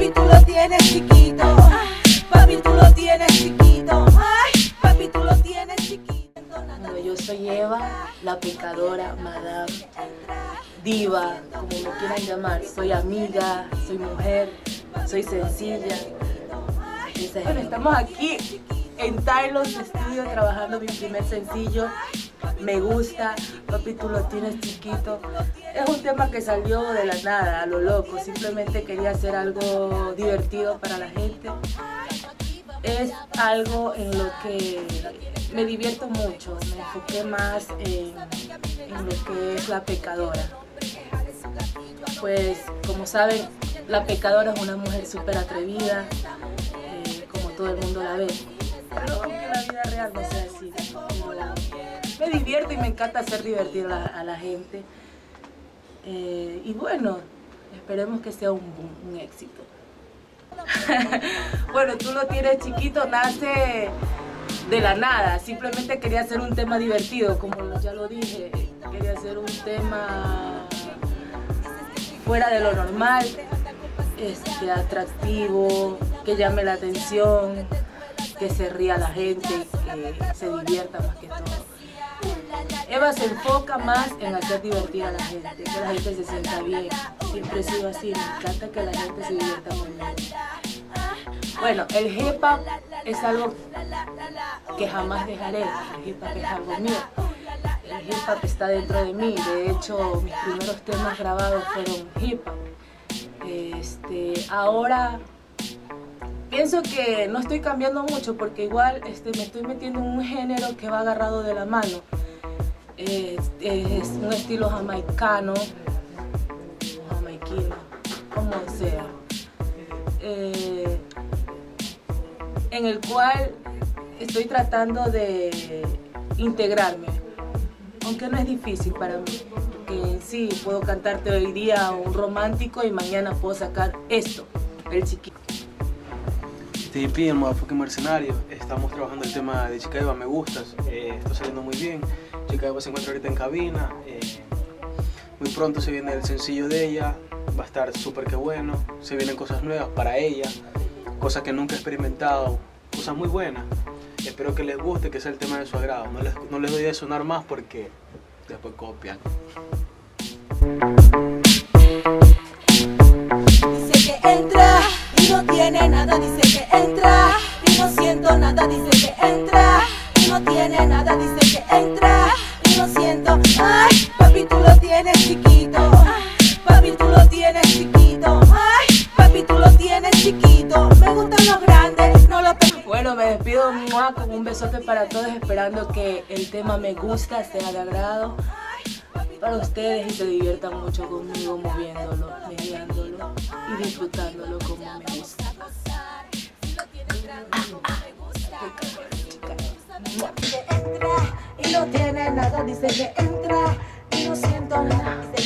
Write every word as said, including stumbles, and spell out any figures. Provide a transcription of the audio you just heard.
papi tú lo tienes chiquito, papi tú lo tienes chiquito, ay, papi tú lo tienes chiquito. Bueno, yo soy Eva, la pecadora, madame, diva, como me quieran llamar. Soy amiga, soy mujer, soy sencilla. Bueno, estamos aquí en Tylos Studio trabajando mi primer sencillo. Me gusta, papi tú lo tienes chiquito. Es un tema que salió de la nada, a lo loco. Simplemente quería hacer algo divertido para la gente. Es algo en lo que me divierto mucho. Me enfoqué más en, en lo que es la pecadora. Pues, como saben, la pecadora es una mujer súper atrevida, eh, como todo el mundo la ve. Pero aunque la vida real no sea así, me divierto y me encanta hacer divertir a la, a la gente. Eh, y bueno, esperemos que sea un, un éxito. Bueno, tú lo tienes chiquito, nace de la nada. Simplemente quería hacer un tema divertido, como ya lo dije. Quería hacer un tema fuera de lo normal, este, atractivo, que llame la atención, que se ría la gente, que se divierta más que todo. Eva se enfoca más en hacer divertir a la gente, que la gente se sienta bien. Siempre he sido así, me encanta que la gente se divierta conmigo. Bueno, el hip hop es algo que jamás dejaré. El hip hop es algo mío. El hip hop está dentro de mí. De hecho, mis primeros temas grabados fueron hip hop. Este, ahora pienso que no estoy cambiando mucho porque igual este, me estoy metiendo en un género que va agarrado de la mano. Es, es un estilo jamaicano, jamaiquino, como sea, eh, en el cual estoy tratando de integrarme, aunque no es difícil para mí, porque en sí puedo cantarte hoy día un romántico y mañana puedo sacar esto, el chiquito. T P, el motherfucking mercenario. Estamos trabajando el tema de Chica Eva, Me Gustas. Eh, está saliendo muy bien. Chica Eva se encuentra ahorita en cabina. Eh, muy pronto se viene el sencillo de ella. Va a estar súper que bueno. Se vienen cosas nuevas para ella. Cosas que nunca he experimentado. Cosas muy buenas. Espero que les guste, que sea el tema de su agrado. No les, no les doy de sonar más porque después copian. Dice que entra y no tiene nada, dice que entra y no siento nada, dice que entra y no tiene nada, dice que entra y no siento. Ay, papi tú lo tienes chiquito, papi tú lo tienes chiquito, ay, papi tú lo tienes chiquito. Me gustan los grandes, no los pequeños. Bueno, me despido mua, con un besote para todos, esperando que el tema Me Gusta sea de agrado para ustedes y se diviertan mucho conmigo moviéndolo, mediándolo y disfrutándolo como me gusta. Dice que entra y no tiene nada, dice que entra y no siento nada.